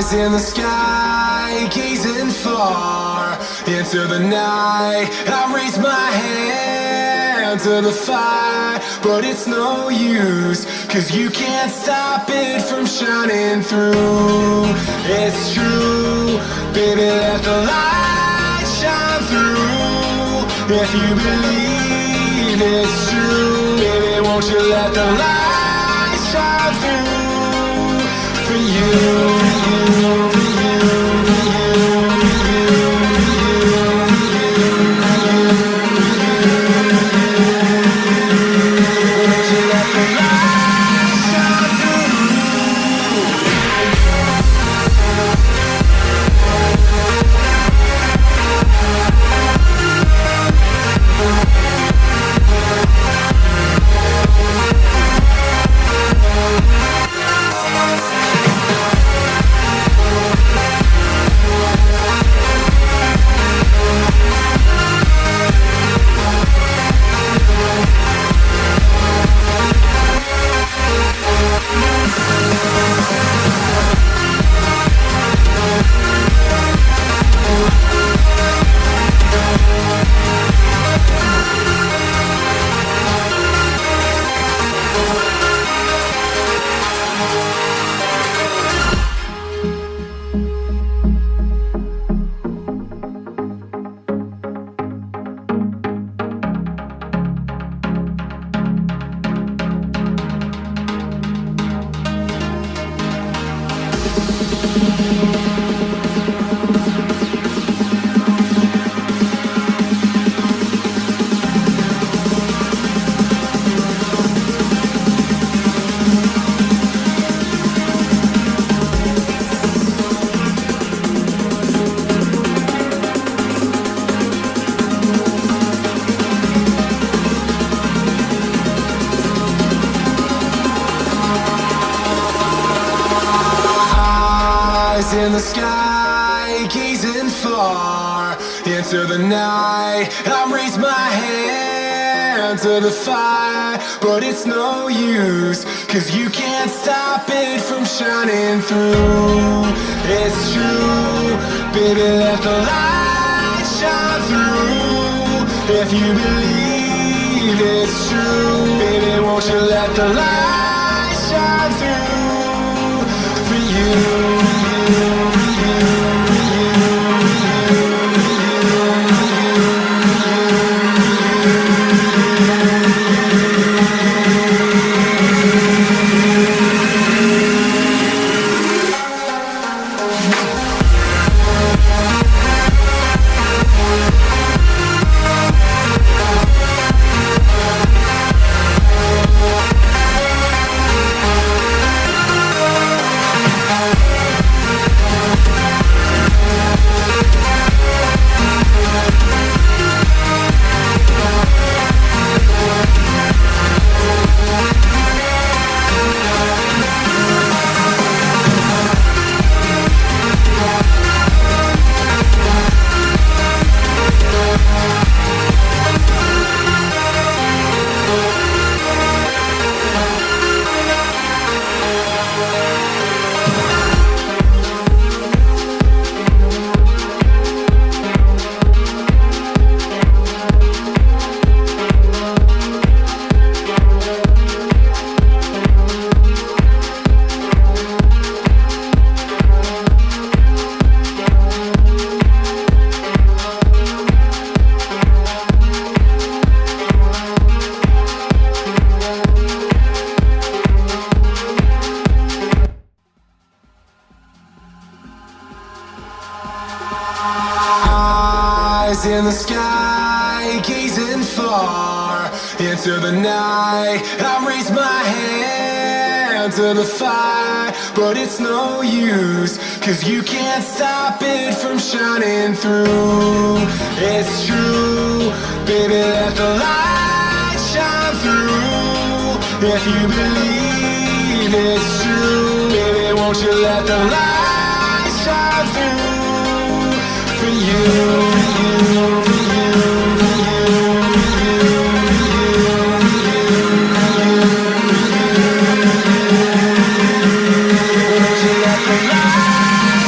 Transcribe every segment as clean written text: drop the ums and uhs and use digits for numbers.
In the sky, gazing far into the night, I raise my hand to the fire, but it's no use, 'cause you can't stop it from shining through. It's true, baby, let the light shine through. If you believe it's true, baby, won't you let the light shine through for you. In the sky, gazing far into the night, I raise my hand to the fire, but it's no use, 'cause you can't stop it from shining through. It's true, baby, let the light shine through. If you believe it's true, baby, won't you let the light shine through for you. In the sky, gazing far into the night, I raise my hand to the fire, but it's no use, 'cause you can't stop it from shining through. It's true, baby, let the light shine through. If you believe it's true, baby, won't you let the light shine through for you. Let the light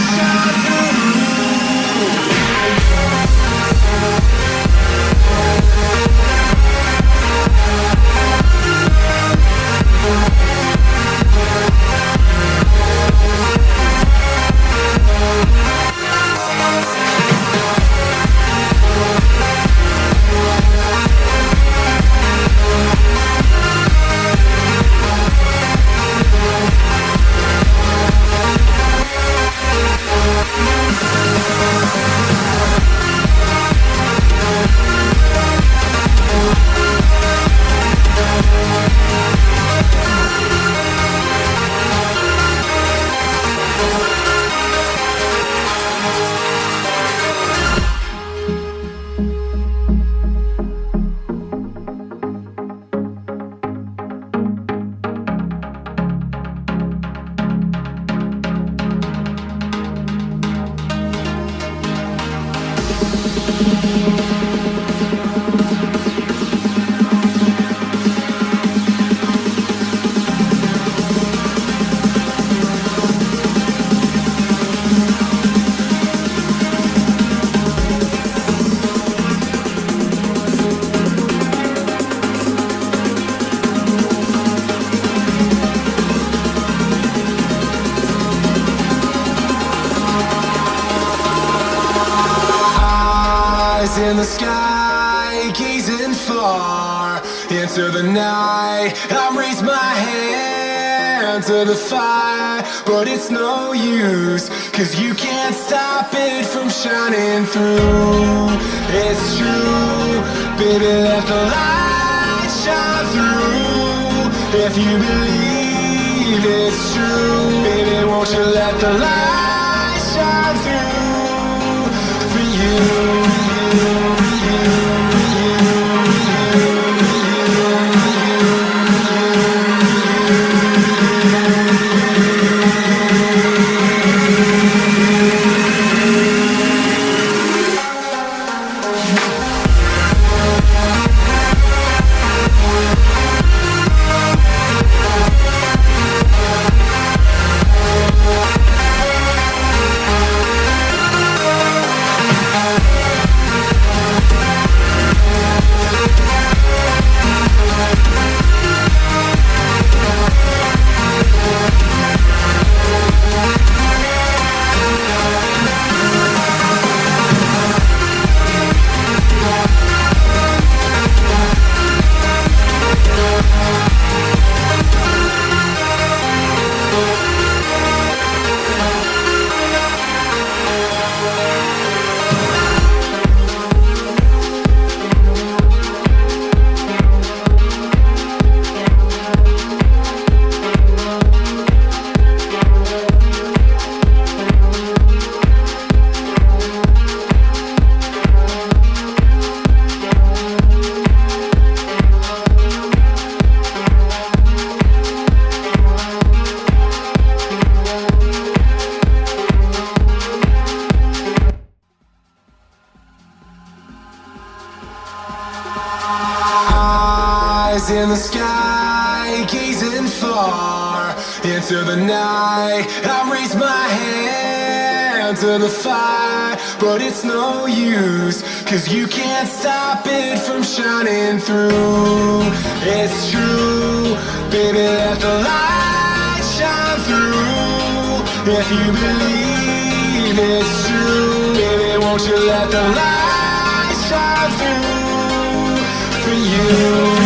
in the sky, gazing far into the night. I raise my hand to the fire, but it's no use, 'cause you can't stop it from shining through. It's true, baby, let the light shine through. If you believe it's true, baby, won't you let the light shine through for you. In the sky, gazing far into the night. I raise my hand to the fire, but it's no use, 'cause you can't stop it from shining through. It's true, baby, let the light shine through. If you believe it's true, baby, won't you let the light shine through for you.